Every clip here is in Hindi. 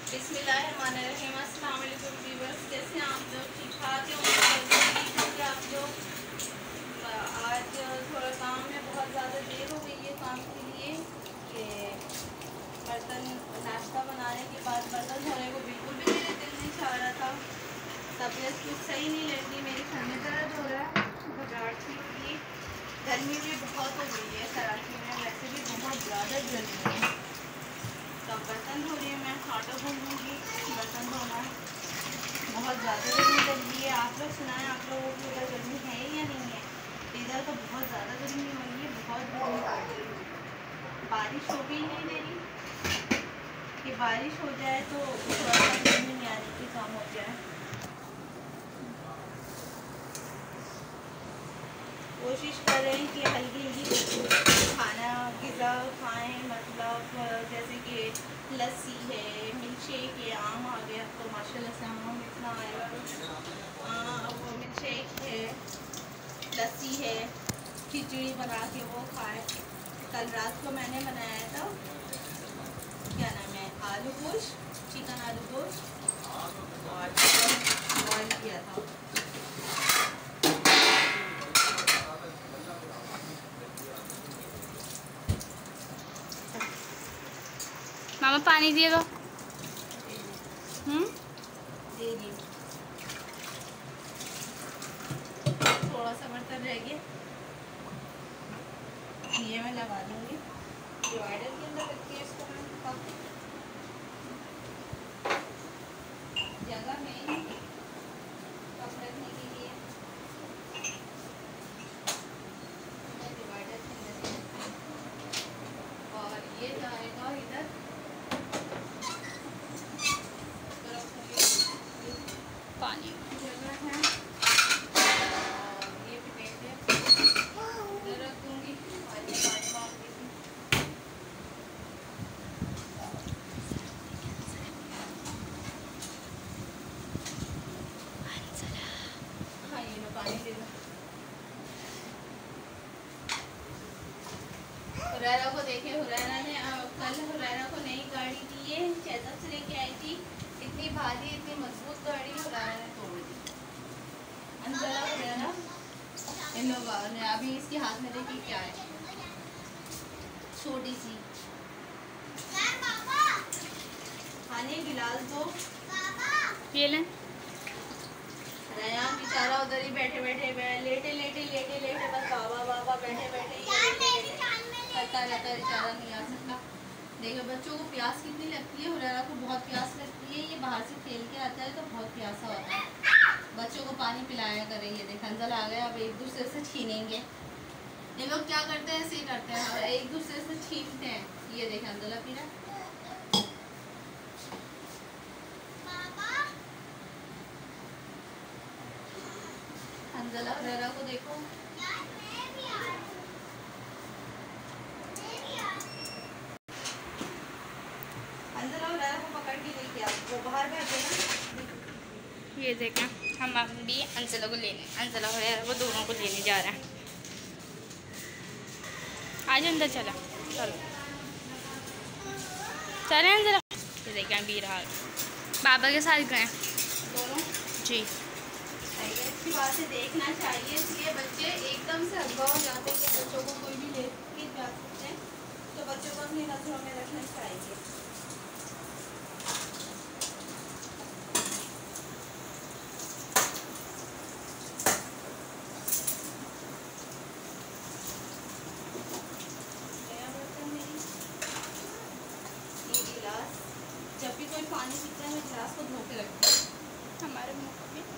बिस्मिल्लाहिर्रहमानिर्रहीम। अस्सलाम वालेकुम व्यूअर्स, कैसे हैं आप लोग? ठीक ठाक हैं आप लोग? आज थोड़ा काम में बहुत ज़्यादा देर हो गई है काम के लिए कि बर्तन नाश्ता बनाने के बाद बर्तन धोने को बिल्कुल भी मेरे दिल नहीं चाह रहा था। तबीयत कुछ सही नहीं लग रही, मेरे सर में दर्द हो रहा है, घबराहट सी हो रही है। गर्मी भी बहुत हो गई है कराची में, वैसे भी बहुत ज़्यादा गर्मी है। तो बर्तन धो रही हूँ मैं, आटा भूनूँगी, बर्तन धोना बहुत ज़्यादा गर्मी लग रही है। आप लोग सुनाएं, आप लोगों की उधर गर्मी है या नहीं है? इधर तो बहुत ज़्यादा गर्मी हो रही है, बहुत गर्मी पड़ रही है। बारिश हो भी नहीं दे रही कि बारिश हो जाए तो थोड़ा सा गर्मी नहीं आने की काम हो जाए। कोशिश कर रहे हैं कि हल्की हल्की खाना ग़िज़ा खाएँ, मतलब जैसे कि लस्सी है, मिल्क शेक है, आम आ गया तो माशाल्लाह से आम इतना आया, वो मिल्क शेक है, लस्सी है, खिचड़ी बना के वो खाए। कल रात को मैंने बनाया था, क्या नाम है, आलू गोश्त, चिकन आलू गोश्त और चिकन बॉयल किया था। मामा पानी दिएगा? दीजिए। थोड़ा सा बर्तन रह गया, ये मैं लगा दूँगी डिवाइडर के अंदर रखी है इसको मैं जगह में कप रखने के लिए मैं डिवाइडर के अंदर और ये जाएगा इधर पानी जगह है और ये प्लेट इधर रख दूँगी और ये पानी मार दूँगी। हाँ ये लो पानी दे दो। हुरैरा को देखे, हुरैरा ने कल हुरैरा को नई गाड़ी दी है, चेतक से लेके आई थी, इतनी भारी इतनी मजबूत गाड़ी हुरैरा ने तोड़ दी। अंजला हुरैरा इन लोगों ने अभी इसके हाथ में देखी क्या है, छोटी सी खाने गिलास दो। ये लें। रयान बेचारा उधर ही बैठे बैठे लेटे लेटे लेटे लेटे बस बाबा बाबा बैठे बैठे करता रहता है, बेचारा नहीं आ सकता। देखो बच्चों को प्यास कितनी लगती है, हुरैरा को बहुत प्यास लगती है, ये बाहर से खेल के आता है तो बहुत प्यासा होता है। बच्चों को पानी पिलाया करें। ये देख अंजल आ गया, अब एक दूसरे से छीनेंगे। ये लोग क्या करते हैं, ऐसे ही करते हैं और एक दूसरे से छीनते हैं। ये देख अंजला पी रहा है। अंजला हुरैरा को देखो, अंजला हुरैरा को पकड़ के लेके आओ, वो बाहर बैठे ना। ये देखें, हम अभी अंजला को लेने, अंजला हुरैरा वो दोनों को लेने जा रहे हैं। आज अंदर चला, चलो चले अंजला। ये देखें अभी रहा बाबा के साथ गए दोनों जी। अच्छी बात है, देखना चाहिए, इसलिए बच्चे एकदम से अगवा हो जाते हैं कि बच्चों को कोई भी ले जा सकते हैं, तो बच्चों को अपनी नजरों में रखना चाहिए। ये गिलास, जब भी कोई पानी पीता है मैं गिलास को धो के रखती हूँ। हमारे मुँह को भी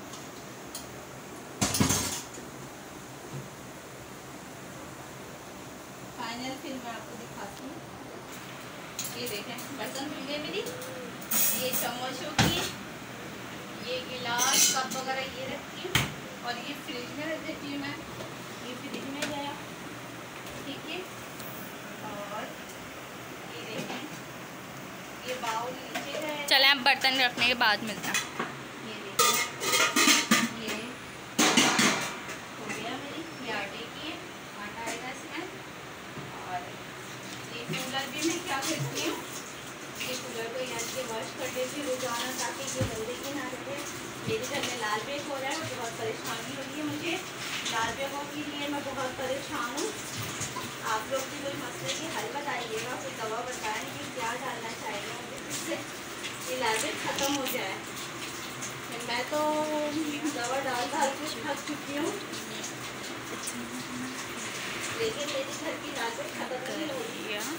फाइनल फिर मैं आपको दिखाती हूँ। ये देखें बर्तन धुल गए मेरी, ये चम्मच होगी, ये गिलास कप वगैरह ये रखती हूँ और ये फ्रिज में रख देती हूँ मैं। ये फ्रिज में गया, ठीक है। और ये देखें, ये बाउल नीचे है। चले अब बर्तन रखने के बाद मिलते हैं। ये देखें, ये हो गया मेरी, ये आटे की है, आटा आएगा इसमें। और ये कूलर भी मैं क्या करती हूँ, ये कूलर को यहाँ से वॉश कर देती रोजाना, ताकि ये गंदगी ना रहे। मेरे घर में लाल बेग हो रहा है, बहुत परेशानी हो रही है मुझे। लाल बेगों के लिए मैं बहुत परेशान हूँ। आप लोग भी कोई मसले की हल बताइएगा, कोई दवा बताएं कि क्या डालना चाहिए मुझे, जिससे ये लाल बेग ख़त्म हो जाए। मैं तो दवा डाल के थक चुकी हूँ, लेकिन मेरी घर की लाल बेग ख़त्म नहीं हो रही है।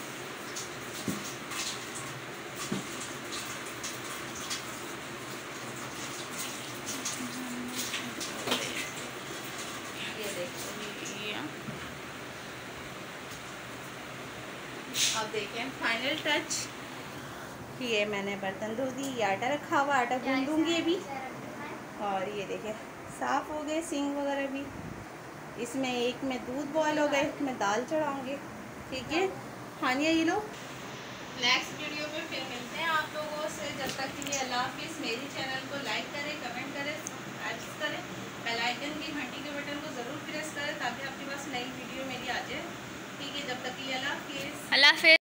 अब देखें फाइनल टच, ये मैंने बर्तन धो दी, ये आटा रखा हुआ, आटा गूंदूंगी अभी। और ये देखें साफ़ हो गए सिंक वगैरह भी। इसमें एक में दूध बॉयल हो गए, मैं दाल चढ़ाऊँगी। ठीक है हानिया, ये लो। नेक्स्ट वीडियो में फिर मिलते हैं आप लोगों से। जब तक के लिए अल्लाह हाफिज़। मेरी चैनल को लाइक करें, कमेंट करें, सब्सक्राइब करें, बेल आइकन की घंटी के बटन को ज़रूर प्रेस करें, ताकि आपके पास नई वीडियो मेरी आ जाए। ठीक है, जब तक के लिए अल्लाह हाफिज़। अल्लाह हाफिज़।